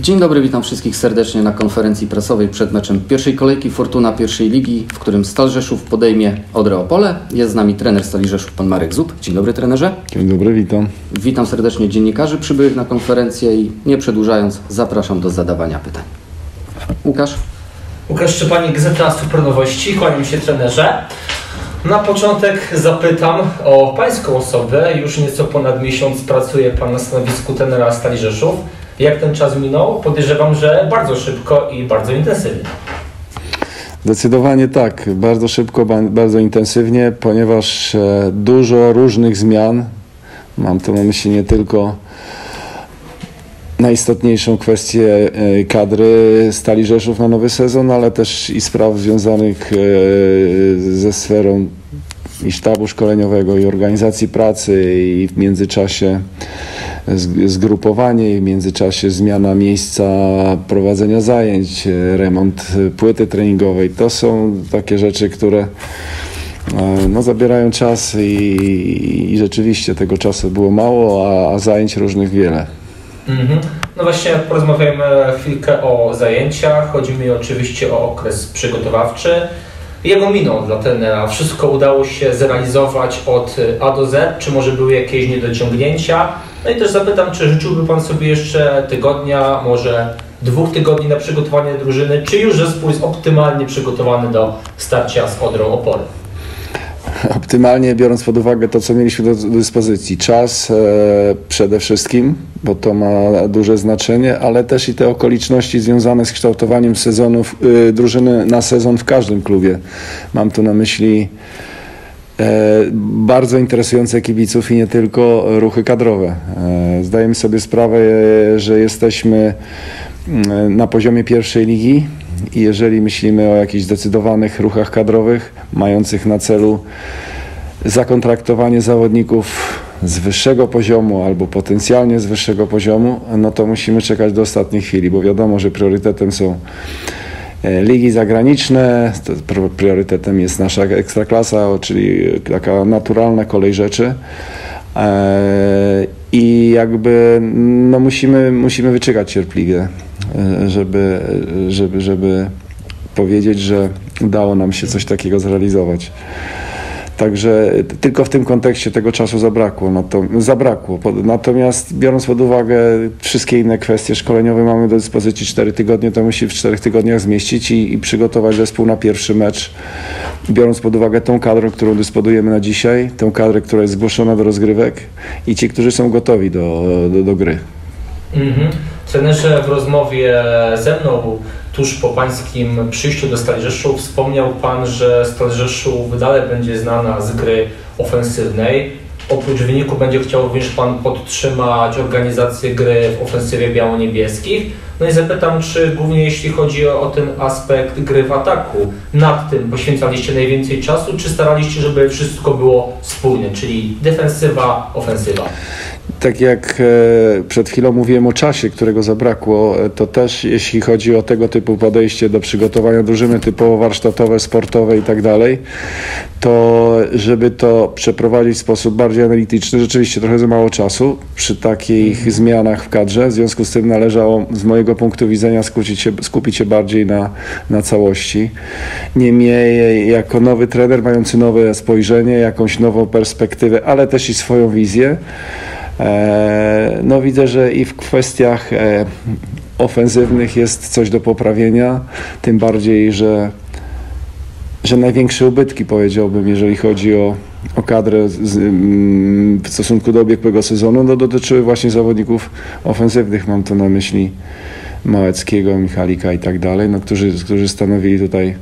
Dzień dobry, witam wszystkich serdecznie na konferencji prasowej przed meczem pierwszej kolejki Fortuna pierwszej ligi, w którym Stal Rzeszów podejmie Odrę Opole. Jest z nami trener Stali Rzeszów, pan Marek Zub. Dzień dobry, trenerze. Dzień dobry, witam. Witam serdecznie dziennikarzy przybyłych na konferencję i nie przedłużając, zapraszam do zadawania pytań. Łukasz Szczepanik, Gazeta Supernowości. Kłaniam się, trenerze. Na początek zapytam o pańską osobę. Już nieco ponad miesiąc pracuje pan na stanowisku trenera Stali Rzeszów. Jak ten czas minął? Podejrzewam, że bardzo szybko i bardzo intensywnie. Zdecydowanie tak, bardzo szybko, bardzo intensywnie, ponieważ dużo różnych zmian, mam tu na myśli nie tylko najistotniejszą kwestię kadry Stali Rzeszów na nowy sezon, ale też i spraw związanych ze sferą i sztabu szkoleniowego, i organizacji pracy, i w międzyczasie zgrupowanie, i w międzyczasie zmiana miejsca prowadzenia zajęć, remont płyty treningowej. To są takie rzeczy, które zabierają czas i rzeczywiście tego czasu było mało, a zajęć różnych wiele. No właśnie, porozmawiajmy chwilkę o zajęciach. Chodzi mi oczywiście o okres przygotowawczy. Jego minął dla trenera. Wszystko udało się zrealizować od A do Z, czy może były jakieś niedociągnięcia? No i też zapytam, czy życzyłby pan sobie jeszcze tygodnia, może 2 tygodni na przygotowanie drużyny, czy już zespół jest optymalnie przygotowany do starcia z Odrą Opole? Optymalnie, biorąc pod uwagę to, co mieliśmy do dyspozycji. Czas przede wszystkim, bo to ma duże znaczenie, ale też i te okoliczności związane z kształtowaniem sezonów, drużyny na sezon w każdym klubie. Mam tu na myśli bardzo interesujące kibiców i nie tylko ruchy kadrowe. Zdajemy sobie sprawę, że jesteśmy na poziomie pierwszej ligi i jeżeli myślimy o jakichś zdecydowanych ruchach kadrowych mających na celu zakontraktowanie zawodników z wyższego poziomu albo potencjalnie z wyższego poziomu, no to musimy czekać do ostatniej chwili, bo wiadomo, że priorytetem są ligi zagraniczne, priorytetem jest nasza ekstraklasa, czyli taka naturalna kolej rzeczy. I jakby musimy wyczekać cierpliwie, żeby powiedzieć, że udało nam się coś takiego zrealizować. Także tylko w tym kontekście tego czasu zabrakło. Natomiast biorąc pod uwagę wszystkie inne kwestie szkoleniowe, mamy do dyspozycji 4 tygodnie, to musi w 4 tygodniach zmieścić i przygotować zespół na pierwszy mecz. Biorąc pod uwagę tą kadrę, którą dysponujemy na dzisiaj, tą kadrę, która jest zgłoszona do rozgrywek i ci, którzy są gotowi do gry. Trenerze, w rozmowie ze mną tuż po pańskim przyjściu do Stali Rzeszów wspomniał pan, że Stal Rzeszów dalej będzie znana z gry ofensywnej. Oprócz wyniku będzie chciał również pan podtrzymać organizację gry w ofensywie biało-niebieskich. No i zapytam, czy głównie jeśli chodzi o ten aspekt gry w ataku, nad tym poświęcaliście najwięcej czasu, czy staraliście, żeby wszystko było spójne, czyli defensywa, ofensywa? Tak jak przed chwilą mówiłem o czasie, którego zabrakło, to też jeśli chodzi o tego typu podejście do przygotowania drużyny typowo warsztatowe, sportowe i tak dalej, to żeby to przeprowadzić w sposób bardziej analityczny, rzeczywiście trochę za mało czasu przy takich zmianach w kadrze. W związku z tym należało z mojego punktu widzenia skupić się bardziej na całości. Niemniej jako nowy trener, mający nowe spojrzenie, jakąś nową perspektywę, ale też i swoją wizję, widzę, że i w kwestiach ofensywnych jest coś do poprawienia, tym bardziej, że największe ubytki, powiedziałbym, jeżeli chodzi o kadrę w stosunku do ubiegłego sezonu, dotyczyły właśnie zawodników ofensywnych. Mam tu na myśli Małeckiego, Michalika i tak dalej, którzy stanowili tutaj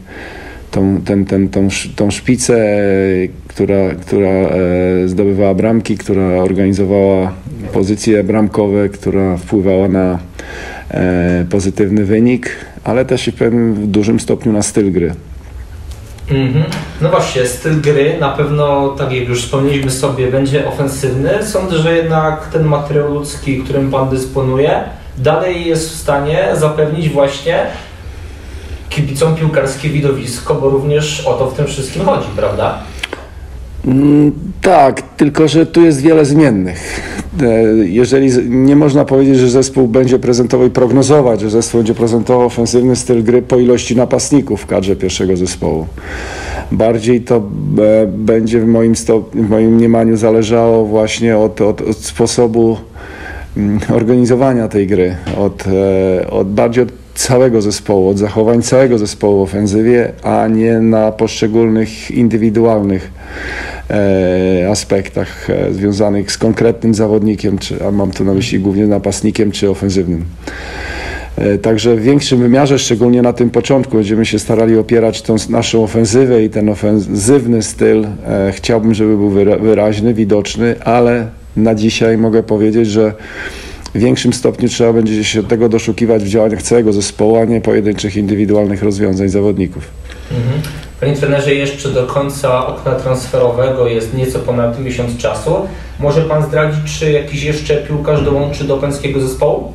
tą szpicę, która zdobywała bramki, która organizowała pozycje bramkowe, która wpływała na pozytywny wynik, ale też i w dużym stopniu na styl gry. No właśnie, styl gry na pewno, tak jak już wspomnieliśmy sobie, będzie ofensywny. Sądzę, że jednak ten materiał ludzki, którym pan dysponuje, dalej jest w stanie zapewnić właśnie kibicom piłkarskie widowisko, bo również o to w tym wszystkim chodzi, prawda? Tak, tylko że tu jest wiele zmiennych. jeżeli nie można powiedzieć, że zespół będzie prezentował i prognozować, że zespół będzie prezentował ofensywny styl gry po ilości napastników w kadrze pierwszego zespołu. Bardziej to będzie w moim mniemaniu zależało właśnie od sposobu organizowania tej gry, bardziej od całego zespołu, od zachowań całego zespołu w ofensywie, a nie na poszczególnych indywidualnych aspektach związanych z konkretnym zawodnikiem, a mam tu na myśli głównie napastnikiem czy ofensywnym. Także w większym wymiarze, szczególnie na tym początku, będziemy się starali opierać tą naszą ofensywę i ten ofensywny styl. Chciałbym, żeby był wyraźny, widoczny, ale na dzisiaj mogę powiedzieć, że w większym stopniu trzeba będzie się tego doszukiwać w działaniach całego zespołu, a nie pojedynczych indywidualnych rozwiązań zawodników. Panie trenerze, jeszcze do końca okna transferowego jest nieco ponad miesiąc czasu. Może Pan zdradzić, czy jakiś jeszcze piłkarz dołączy do pańskiego zespołu?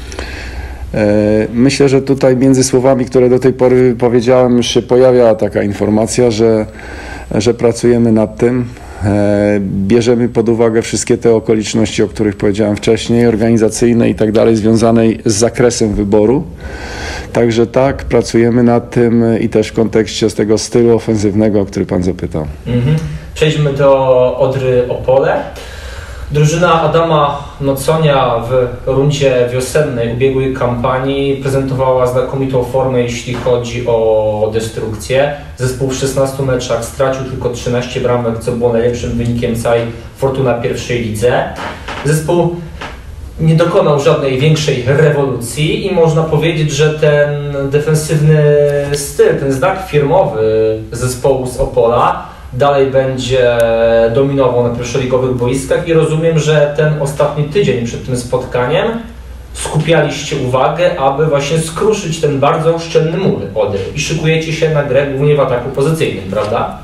Myślę, że tutaj między słowami, które do tej pory powiedziałem, już się pojawia taka informacja, że pracujemy nad tym. Bierzemy pod uwagę wszystkie te okoliczności, o których powiedziałem wcześniej, organizacyjne i tak dalej, związanej z zakresem wyboru. Także tak, pracujemy nad tym i też w kontekście z tego stylu ofensywnego, o który Pan zapytał. Przejdźmy do Odry Opole. Drużyna Adama Noconia w rundzie wiosennej ubiegłej kampanii prezentowała znakomitą formę, jeśli chodzi o destrukcję. Zespół w 16 meczach stracił tylko 13 bramek, co było najlepszym wynikiem całej Fortuna pierwszej lidze. Zespół nie dokonał żadnej większej rewolucji i można powiedzieć, że ten defensywny styl, ten znak firmowy zespołu z Opola dalej będzie dominował na pierwszoligowych boiskach i rozumiem, że ten ostatni tydzień przed tym spotkaniem skupialiście uwagę, aby właśnie skruszyć ten bardzo oszczędny mur Odry i szykujecie się na grę głównie w ataku pozycyjnym, prawda?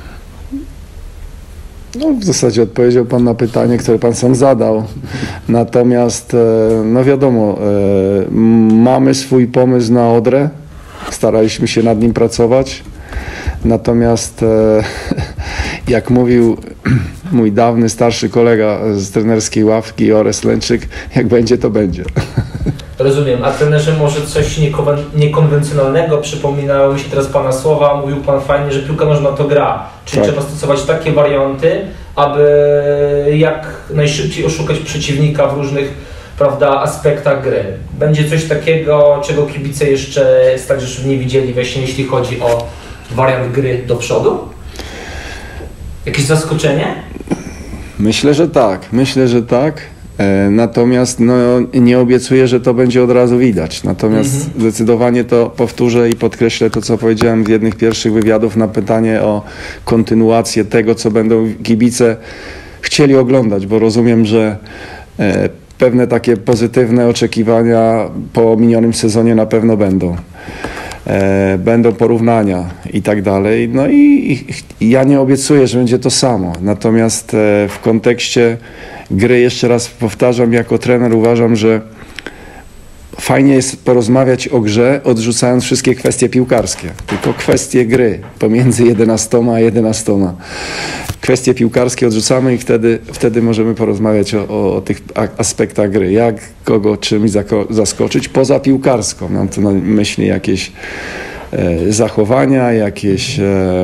No, w zasadzie odpowiedział Pan na pytanie, które Pan sam zadał. Natomiast, no wiadomo, mamy swój pomysł na Odrę, staraliśmy się nad nim pracować. Natomiast, jak mówił mój dawny, starszy kolega z trenerskiej ławki, Ores Lęczyk, jak będzie, to będzie. Rozumiem. A trenerze, może coś niekonwencjonalnego? Przypominały mi się teraz Pana słowa. Mówił Pan fajnie, że piłka nożna to gra. Czyli tak. Trzeba stosować takie warianty, aby jak najszybciej oszukać przeciwnika w różnych, prawda, aspektach gry. Będzie coś takiego, czego kibice jeszcze Stali nie widzieli, właśnie jeśli chodzi o wariant gry do przodu? Jakieś zaskoczenie? Myślę, że tak. Natomiast no, nie obiecuję, że to będzie od razu widać. Natomiast zdecydowanie to powtórzę i podkreślę to, co powiedziałem w jednych pierwszych wywiadów na pytanie o kontynuację tego, co będą kibice chcieli oglądać, bo rozumiem, że pewne takie pozytywne oczekiwania po minionym sezonie na pewno będą. Będą porównania i tak dalej. No i ja nie obiecuję, że będzie to samo. Natomiast w kontekście gry, jeszcze raz powtarzam, jako trener uważam, że fajnie jest porozmawiać o grze, odrzucając wszystkie kwestie piłkarskie. Tylko kwestie gry pomiędzy 11 a 11. Kwestie piłkarskie odrzucamy i wtedy możemy porozmawiać o tych aspektach gry. Jak kogo czymś zaskoczyć poza piłkarską. Mam tu na myśli jakieś zachowania, jakieś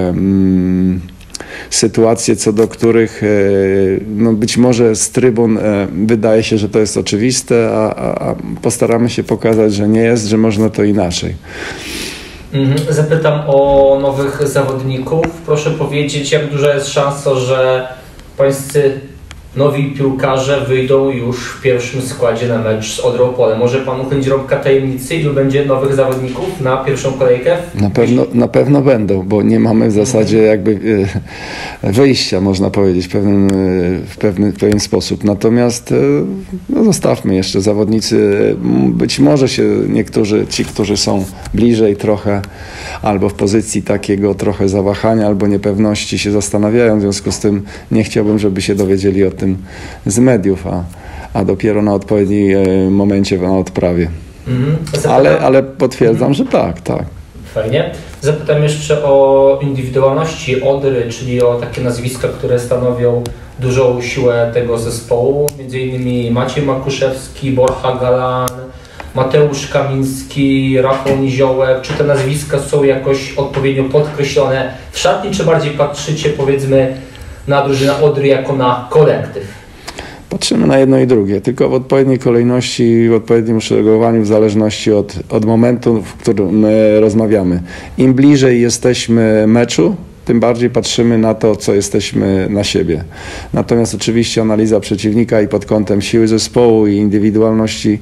sytuacje, co do których no być może z trybun wydaje się, że to jest oczywiste, a postaramy się pokazać, że nie jest, że można to inaczej. Zapytam o nowych zawodników. Proszę powiedzieć, jak duża jest szansa, że pańscy nowi piłkarze wyjdą już w pierwszym składzie na mecz z Odrą Opole. Może Pan uchylić rąbka tajemnicy, ilu będzie nowych zawodników na pierwszą kolejkę? Na pewno będą, bo nie mamy w zasadzie jakby wyjścia, można powiedzieć, w pewien sposób. Natomiast no zostawmy jeszcze zawodnicy, być może się niektórzy, ci, którzy są bliżej trochę, albo w pozycji takiego trochę zawahania, albo niepewności się zastanawiają, w związku z tym nie chciałbym, żeby się dowiedzieli o tym z mediów, a dopiero na odpowiednim momencie na odprawie. Ale potwierdzam, że tak. Fajnie. Zapytam jeszcze o indywidualności Odry, czyli o takie nazwiska, które stanowią dużą siłę tego zespołu, m.in. Maciej Makuszewski, Borcha Galan, Mateusz Kamiński, Rafał Niziołek. Czy te nazwiska są jakoś odpowiednio podkreślone w szatni, czy bardziej patrzycie, powiedzmy, na drużynę Odry jako na kolektyw? Patrzymy na jedno i drugie, tylko w odpowiedniej kolejności, w odpowiednim uszeregowaniu, w zależności od momentu, w którym rozmawiamy. Im bliżej jesteśmy meczu, tym bardziej patrzymy na to, co jesteśmy na siebie. Natomiast oczywiście analiza przeciwnika i pod kątem siły zespołu i indywidualności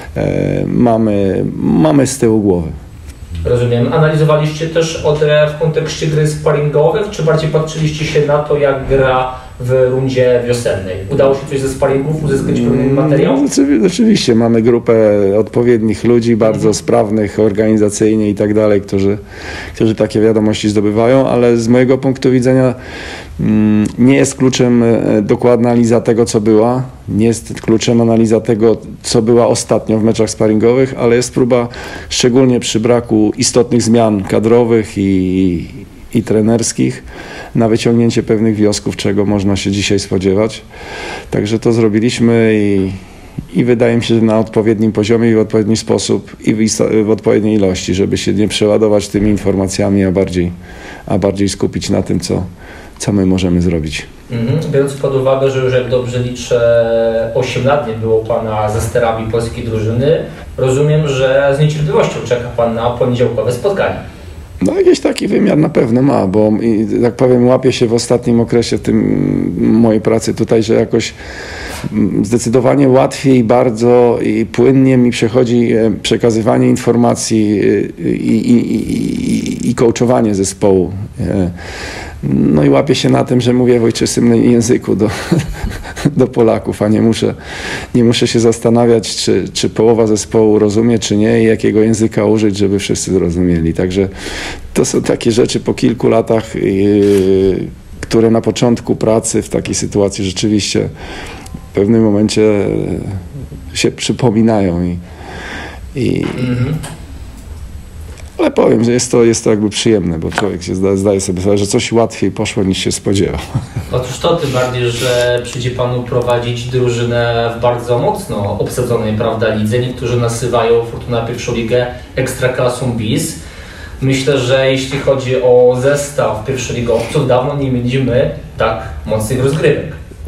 mamy z tyłu głowy. Rozumiem. Analizowaliście też Odrę w kontekście gry sparingowych, czy bardziej patrzyliście się na to, jak gra w rundzie wiosennej? Udało się coś ze sparingów uzyskać pewien materiał? No, oczywiście, mamy grupę odpowiednich ludzi, bardzo sprawnych organizacyjnie i tak dalej, którzy takie wiadomości zdobywają, ale z mojego punktu widzenia nie jest kluczem dokładna analiza tego, co była, nie jest kluczem analiza tego, co była ostatnio w meczach sparingowych, ale jest próba, szczególnie przy braku istotnych zmian kadrowych i trenerskich, na wyciągnięcie pewnych wniosków, czego można się dzisiaj spodziewać. Także to zrobiliśmy i wydaje mi się, że na odpowiednim poziomie i w odpowiedni sposób i w odpowiedniej ilości, żeby się nie przeładować tymi informacjami, a bardziej skupić na tym, co my możemy zrobić. Biorąc pod uwagę, że już jak dobrze liczę 8 lat nie było Pana ze sterami polskiej drużyny, rozumiem, że z niecierpliwością czeka Pan na poniedziałkowe spotkanie. No jakiś taki wymiar na pewno ma, bo tak powiem, łapię się w ostatnim okresie mojej pracy tutaj, że jakoś zdecydowanie łatwiej bardzo i płynnie mi przechodzi przekazywanie informacji i coachowanie zespołu. No i łapię się na tym, że mówię w ojczystym języku do Polaków, a nie muszę się zastanawiać, czy połowa zespołu rozumie, czy nie i jakiego języka użyć, żeby wszyscy zrozumieli. Także to są takie rzeczy po kilku latach, które na początku pracy w takiej sytuacji rzeczywiście w pewnym momencie się przypominają ale powiem, że jest to jakby przyjemne, bo człowiek się zdaje sobie sprawę, że coś łatwiej poszło niż się spodziewał. Otóż to tym bardziej, że przyjdzie Panu prowadzić drużynę w bardzo mocno obsadzonej, prawda, lidze. Niektórzy nazywają Fortuna pierwszą ligę ekstraklasą bis. Myślę, że jeśli chodzi o zestaw pierwszoligowców, dawno nie mieliśmy tak mocnych rozgrywek.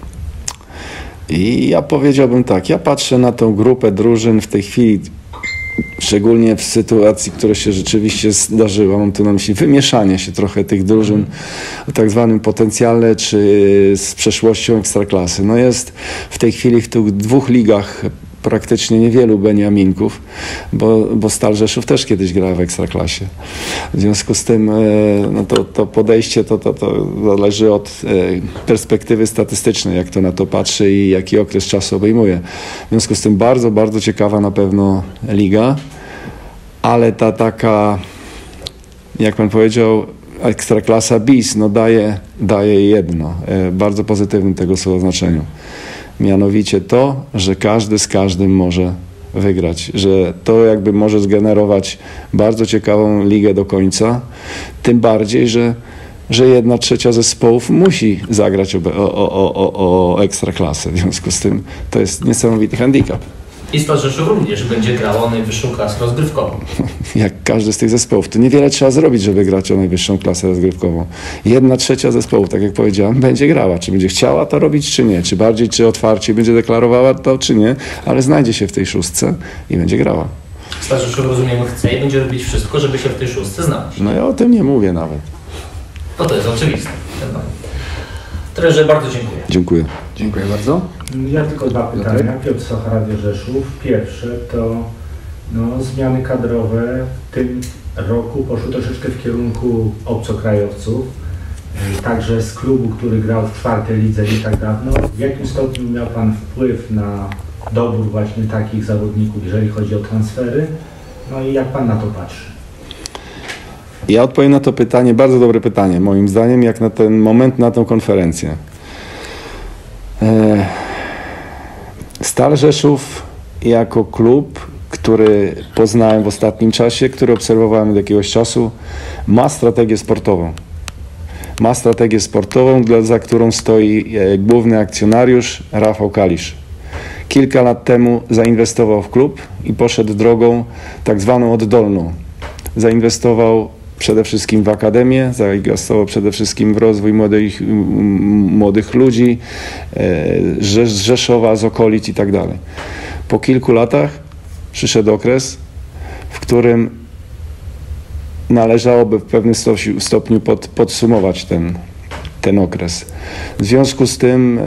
I ja powiedziałbym tak, ja patrzę na tą grupę drużyn w tej chwili, szczególnie w sytuacji, która się rzeczywiście zdarzyła, mam tu na myśli wymieszanie się trochę tych drużyn o tak zwanym potencjale, czy z przeszłością ekstraklasy. No jest w tej chwili w tych dwóch ligach praktycznie niewielu beniaminków, bo Stal Rzeszów też kiedyś grała w ekstraklasie. W związku z tym no to podejście to zależy od perspektywy statystycznej, jak to na to patrzy i jaki okres czasu obejmuje. W związku z tym bardzo, bardzo ciekawa na pewno liga, ale ta taka, jak pan powiedział, ekstraklasa bis, no daje jedno, bardzo pozytywnym tego słowa znaczeniu. Mianowicie to, że każdy z każdym może wygrać, że to jakby może zgenerować bardzo ciekawą ligę do końca, tym bardziej, że 1/3 zespołów musi zagrać o ekstraklasę. W związku z tym to jest niesamowity handicap. I Stal Rzeszów również będzie grał o najwyższą klasę rozgrywkową. Jak każdy z tych zespołów. To niewiele trzeba zrobić, żeby grać o najwyższą klasę rozgrywkową. 1/3 zespołów, tak jak powiedziałem, będzie grała. Czy będzie chciała to robić, czy nie. Czy bardziej, czy otwarcie będzie deklarowała to, czy nie. Ale znajdzie się w tej szóstce i będzie grała. Stal Rzeszów, rozumiemy, chce i będzie robić wszystko, żeby się w tej szóstce znaleźć. No ja o tym nie mówię nawet. No to jest oczywiste. Trenerze, bardzo dziękuję. Dziękuję. Dziękuję bardzo. Ja tylko dwa pytania. Piotr Socha, Radio Rzeszów. Pierwsze to zmiany kadrowe w tym roku poszły troszeczkę w kierunku obcokrajowców. Także z klubu, który grał w czwartej lidze nie tak dawno. W jakim stopniu miał Pan wpływ na dobór właśnie takich zawodników, jeżeli chodzi o transfery? No i jak Pan na to patrzy? Ja odpowiem na to pytanie, bardzo dobre pytanie, moim zdaniem, jak na ten moment, na tę konferencję. Stal Rzeszów jako klub, który poznałem w ostatnim czasie, który obserwowałem od jakiegoś czasu, ma strategię sportową. Ma strategię sportową, za którą stoi główny akcjonariusz Rafał Kalisz. Kilka lat temu zainwestował w klub i poszedł drogą tak zwaną oddolną. Zainwestował przede wszystkim w akademię, zainwestował przede wszystkim w rozwój młodych ludzi z Rzeszowa, z okolic i tak dalej. Po kilku latach przyszedł okres, w którym należałoby w pewnym stopniu podsumować ten okres. W związku z tym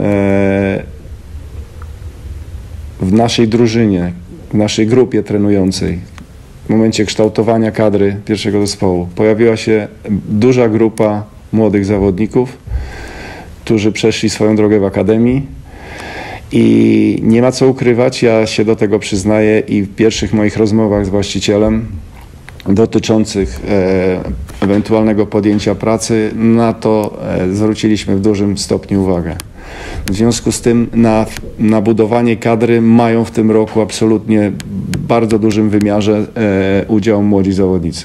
w naszej drużynie, w naszej grupie trenującej, w momencie kształtowania kadry pierwszego zespołu pojawiła się duża grupa młodych zawodników, którzy przeszli swoją drogę w akademii i nie ma co ukrywać, ja się do tego przyznaję i w pierwszych moich rozmowach z właścicielem dotyczących ewentualnego podjęcia pracy, na to zwróciliśmy w dużym stopniu uwagę. W związku z tym na budowanie kadry mają w tym roku absolutnie w bardzo dużym wymiarze udział młodzi zawodnicy.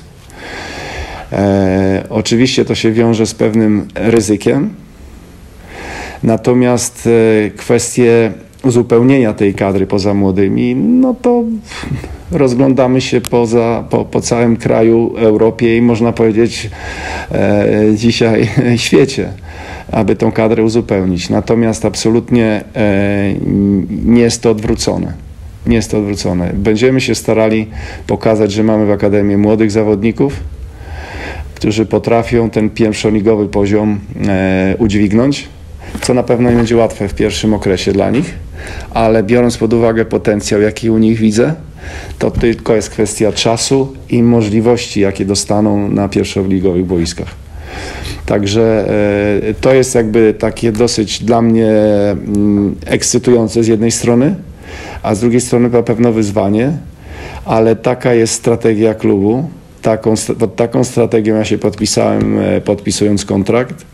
Oczywiście to się wiąże z pewnym ryzykiem, natomiast kwestie uzupełnienia tej kadry poza młodymi, no to rozglądamy się po całym kraju, Europie i można powiedzieć dzisiaj świecie, aby tą kadrę uzupełnić. Natomiast absolutnie nie jest to odwrócone. Nie jest to odwrócone. Będziemy się starali pokazać, że mamy w Akademii młodych zawodników, którzy potrafią ten pierwszoligowy poziom udźwignąć, co na pewno nie będzie łatwe w pierwszym okresie dla nich, ale biorąc pod uwagę potencjał, jaki u nich widzę, to tylko jest kwestia czasu i możliwości, jakie dostaną na pierwszoligowych boiskach. Także to jest jakby takie dosyć dla mnie ekscytujące z jednej strony, a z drugiej strony na pewno wyzwanie, ale taka jest strategia klubu. Pod taką strategią ja się podpisałem, podpisując kontrakt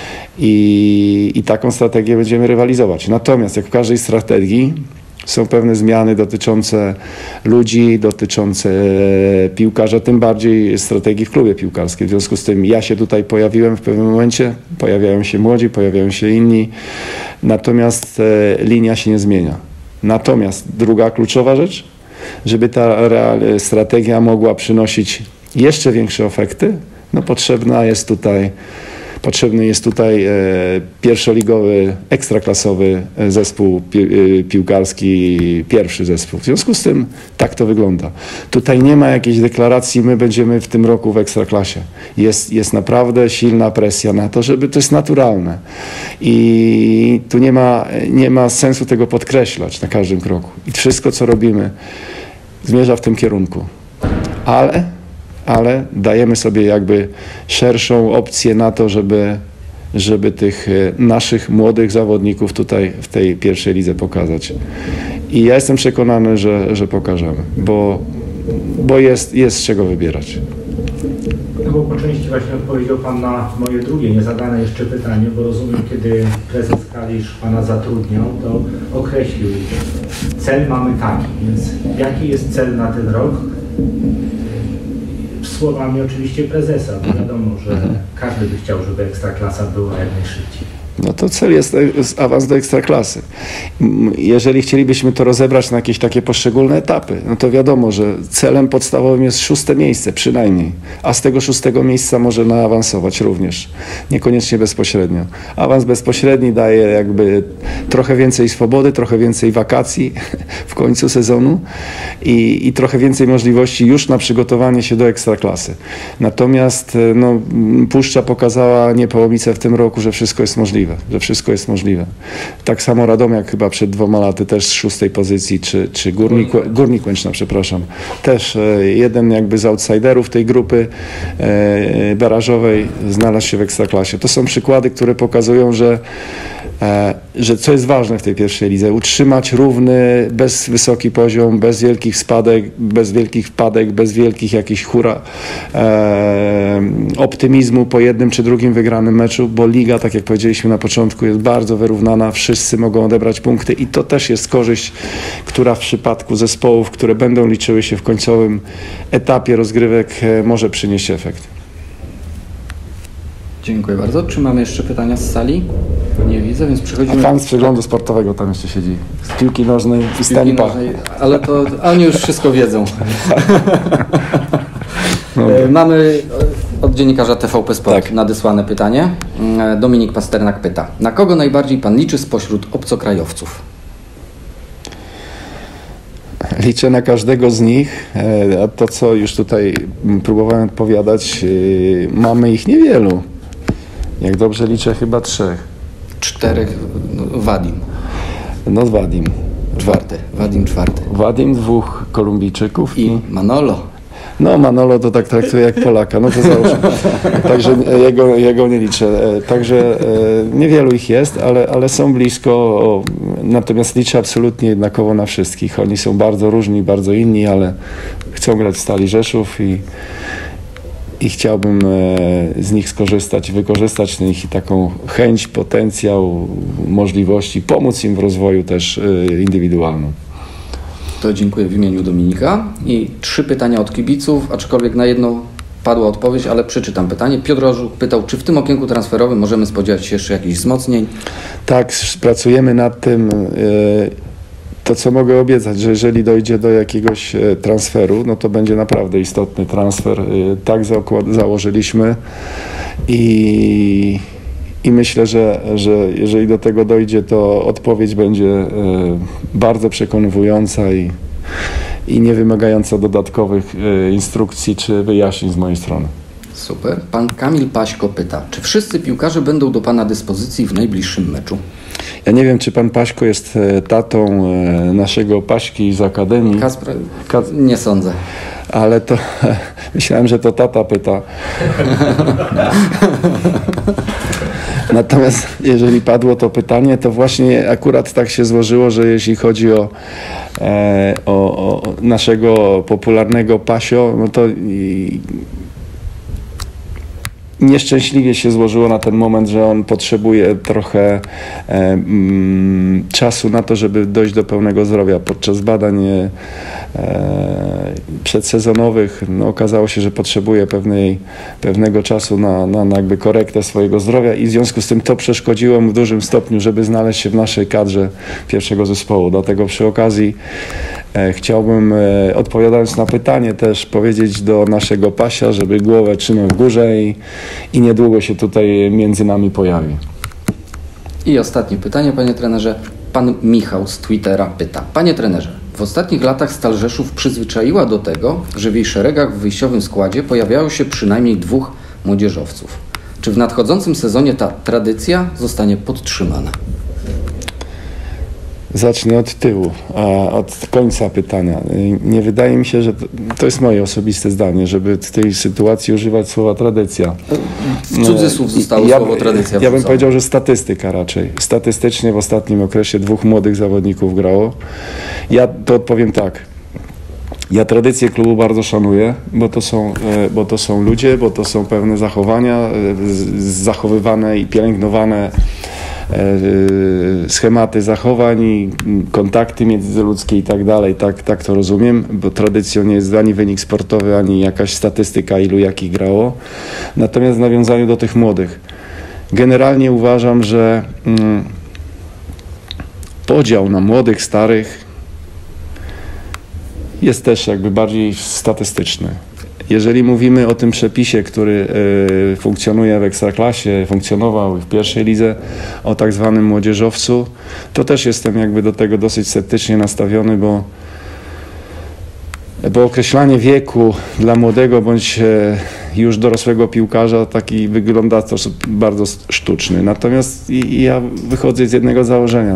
i taką strategię będziemy rywalizować. Natomiast jak w każdej strategii są pewne zmiany dotyczące ludzi, dotyczące piłkarza, tym bardziej strategii w klubie piłkarskim. W związku z tym ja się tutaj pojawiłem w pewnym momencie, pojawiają się młodzi, pojawiają się inni, natomiast linia się nie zmienia. Natomiast druga kluczowa rzecz, żeby ta strategia mogła przynosić jeszcze większe efekty, no potrzebny jest tutaj pierwszoligowy, ekstraklasowy zespół piłkarski, pierwszy zespół. W związku z tym tak to wygląda. Tutaj nie ma jakiejś deklaracji, my będziemy w tym roku w ekstraklasie. Jest naprawdę silna presja na to, żeby to jest naturalne. I tu nie ma sensu tego podkreślać na każdym kroku. I wszystko, co robimy, zmierza w tym kierunku. Ale dajemy sobie jakby szerszą opcję na to, żeby tych naszych młodych zawodników tutaj w tej pierwszej lidze pokazać. I ja jestem przekonany, że pokażemy, bo jest z czego wybierać. No bo po części właśnie odpowiedział Pan na moje drugie, niezadane jeszcze pytanie, bo rozumiem, kiedy prezes Kalisz Pana zatrudniał, to określił, cel mamy taki, więc jaki jest cel na ten rok? Słowami oczywiście prezesa, bo wiadomo, że każdy by chciał, żeby Ekstraklasa była jak najszybciej. No to cel jest awans do Ekstraklasy. Jeżeli chcielibyśmy to rozebrać na jakieś takie poszczególne etapy, no to wiadomo, że celem podstawowym jest 6. miejsce przynajmniej, a z tego 6. miejsca można awansować również, niekoniecznie bezpośrednio. Awans bezpośredni daje jakby trochę więcej swobody, trochę więcej wakacji w końcu sezonu i trochę więcej możliwości już na przygotowanie się do Ekstraklasy. Natomiast no, Puszcza pokazała niepołomice w tym roku, że wszystko jest możliwe. Tak samo Radomiak chyba przed 2 laty też z 6. pozycji, czy Górnik Łęczna, przepraszam. Też jeden jakby z outsiderów tej grupy barażowej znalazł się w Ekstraklasie. To są przykłady, które pokazują, że co jest ważne w tej pierwszej lidze, utrzymać równy, bez wysoki poziom, bez wielkich wpadek, bez wielkich jakichś optymizmu po jednym czy drugim wygranym meczu, bo liga, tak jak powiedzieliśmy na początku, jest bardzo wyrównana, wszyscy mogą odebrać punkty i to też jest korzyść, która w przypadku zespołów, które będą liczyły się w końcowym etapie rozgrywek, może przynieść efekt. Dziękuję bardzo. Czy mamy jeszcze pytania z sali? Nie widzę, więc przechodzimy... A pan z przeglądu sportowego tam jeszcze siedzi. Z piłki nożnej i z tempa. Ale to oni już wszystko wiedzą. Mamy od dziennikarza TVP Sport nadesłane pytanie. Dominik Pasternak pyta: na kogo najbardziej pan liczy spośród obcokrajowców? Liczę na każdego z nich, a to, co już tutaj próbowałem odpowiadać, mamy ich niewielu. Jak dobrze liczę, chyba 3. 4. Wadim. No Wadim. Wadim 4. Wadim, 2 Kolumbijczyków i Manolo. No Manolo to tak traktuje jak Polaka, no to załóżmy. Także jego nie liczę. Także niewielu ich jest, ale są blisko. Natomiast liczę absolutnie jednakowo na wszystkich. Oni są bardzo różni, bardzo inni, ale chcą grać w Stali Rzeszów i chciałbym z nich skorzystać, wykorzystać z nich taką chęć, potencjał, możliwości, pomóc im w rozwoju też indywidualnym. To dziękuję w imieniu Dominika. I 3 pytania od kibiców, aczkolwiek na jedno padła odpowiedź, ale przeczytam pytanie. Piotr Orzuk pytał, czy w tym okienku transferowym możemy spodziewać się jeszcze jakichś wzmocnień? Tak, pracujemy nad tym. To, co mogę obiecać, że jeżeli dojdzie do jakiegoś transferu, no to będzie naprawdę istotny transfer. Tak założyliśmy i myślę, że jeżeli do tego dojdzie, to odpowiedź będzie bardzo przekonywująca i nie wymagająca dodatkowych instrukcji czy wyjaśnień z mojej strony. Super. Pan Kamil Paśko pyta, czy wszyscy piłkarze będą do pana dyspozycji w najbliższym meczu? Ja nie wiem, czy pan Paśko jest tatą naszego Paśki z Akademii. Nie sądzę. Ale to myślałem, że to tata pyta. Natomiast jeżeli padło to pytanie, to właśnie akurat tak się złożyło, że jeśli chodzi o naszego popularnego Pasio, no to nieszczęśliwie się złożyło na ten moment, że on potrzebuje trochę czasu na to, żeby dojść do pełnego zdrowia. Podczas badań przedsezonowych okazało się, że potrzebuje pewnego czasu na jakby korektę swojego zdrowia i w związku z tym to przeszkodziło mu w dużym stopniu, żeby znaleźć się w naszej kadrze pierwszego zespołu. Dlatego przy okazji chciałbym, odpowiadając na pytanie, też powiedzieć do naszego Pasia, żeby głowę trzymał w górze i niedługo się tutaj między nami pojawi. I ostatnie pytanie, panie trenerze. Pan Michał z Twittera pyta: panie trenerze, w ostatnich latach Stal Rzeszów przyzwyczaiła do tego, że w jej szeregach w wyjściowym składzie pojawiało się przynajmniej 2 młodzieżowców. Czy w nadchodzącym sezonie ta tradycja zostanie podtrzymana? Zacznę od tyłu, od końca pytania. Nie wydaje mi się, że to jest moje osobiste zdanie, żeby w tej sytuacji używać słowa tradycja. W cudzysłów zostało słowo tradycja. Ja bym powiedział, że statystyka raczej. Statystycznie w ostatnim okresie 2 młodych zawodników grało. Ja to odpowiem tak. Ja tradycję klubu bardzo szanuję, bo to są ludzie, bo to są pewne zachowania zachowywane i pielęgnowane schematy zachowań, kontakty międzyludzkie i tak dalej, tak to rozumiem, bo tradycją nie jest ani wynik sportowy, ani jakaś statystyka, ilu jakich grało. Natomiast w nawiązaniu do tych młodych, generalnie uważam, że podział na młodych, starych jest też jakby bardziej statystyczny. Jeżeli mówimy o tym przepisie, który funkcjonuje w Ekstraklasie, funkcjonował w pierwszej lidze, o tak zwanym młodzieżowcu, to też jestem jakby do tego dosyć sceptycznie nastawiony, bo określanie wieku dla młodego bądź już dorosłego piłkarza taki wygląda to bardzo sztuczny. Natomiast ja wychodzę z jednego założenia.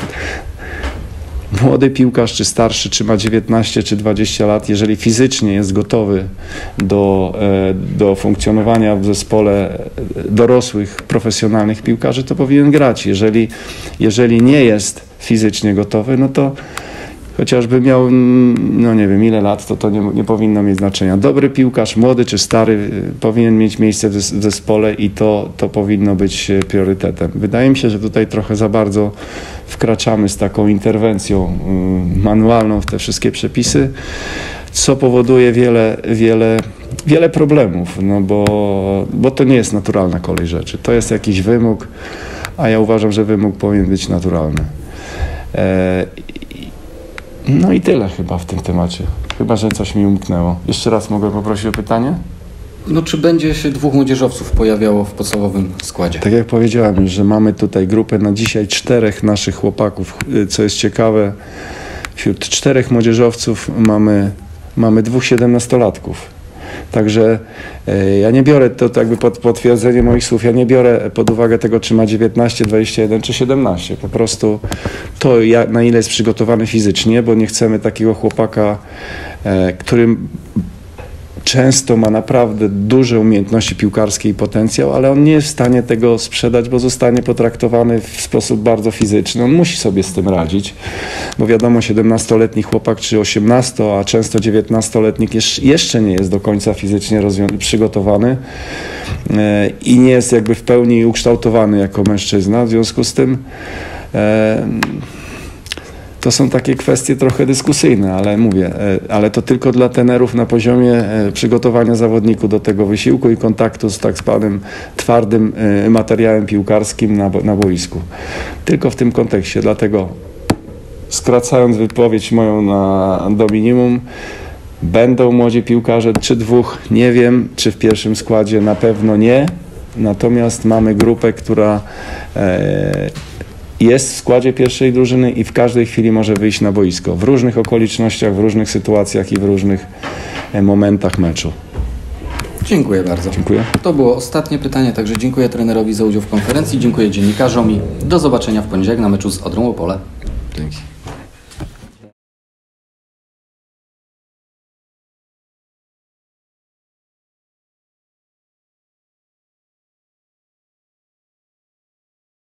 Młody piłkarz, czy starszy, czy ma 19, czy 20 lat, jeżeli fizycznie jest gotowy do funkcjonowania w zespole dorosłych, profesjonalnych piłkarzy, to powinien grać. Jeżeli nie jest fizycznie gotowy, no to chociażby miał, nie wiem ile lat, to nie powinno mieć znaczenia. Dobry piłkarz, młody czy stary, powinien mieć miejsce w zespole i to powinno być priorytetem. Wydaje mi się, że tutaj trochę za bardzo wkraczamy z taką interwencją manualną w te wszystkie przepisy. co powoduje wiele problemów, no bo to nie jest naturalna kolej rzeczy. To jest jakiś wymóg, a ja uważam, że wymóg powinien być naturalny. No i tyle chyba w tym temacie. Chyba, że coś mi umknęło. Jeszcze raz mogę poprosić o pytanie? No, czy będzie się 2 młodzieżowców pojawiało w podstawowym składzie? Tak jak powiedziałem, że mamy tutaj grupę na dzisiaj 4 naszych chłopaków, co jest ciekawe, wśród 4 młodzieżowców mamy 2 17-latków. Także ja nie biorę, to jakby potwierdzenie moich słów, ja nie biorę pod uwagę tego, czy ma 19, 21 czy 17. Po prostu to, na ile jest przygotowany fizycznie, bo nie chcemy takiego chłopaka, którym często ma naprawdę duże umiejętności piłkarskie i potencjał, ale on nie jest w stanie tego sprzedać, bo zostanie potraktowany w sposób bardzo fizyczny. On musi sobie z tym radzić, bo wiadomo, 17-letni chłopak czy 18, a często 19-letnik jeszcze nie jest do końca fizycznie przygotowany i nie jest jakby w pełni ukształtowany jako mężczyzna. W związku z tym to są takie kwestie trochę dyskusyjne, ale mówię, ale to tylko dla trenerów na poziomie przygotowania zawodników do tego wysiłku i kontaktu z tak zwanym twardym materiałem piłkarskim na boisku. Tylko w tym kontekście, dlatego skracając wypowiedź moją do minimum, będą młodzi piłkarze, czy 2, nie wiem, czy w pierwszym składzie, na pewno nie, natomiast mamy grupę, która jest w składzie pierwszej drużyny i w każdej chwili może wyjść na boisko. W różnych okolicznościach, w różnych sytuacjach i w różnych momentach meczu. Dziękuję bardzo. Dziękuję. To było ostatnie pytanie, także dziękuję trenerowi za udział w konferencji, dziękuję dziennikarzom i do zobaczenia w poniedziałek na meczu z Odrą Opole. Dzięki.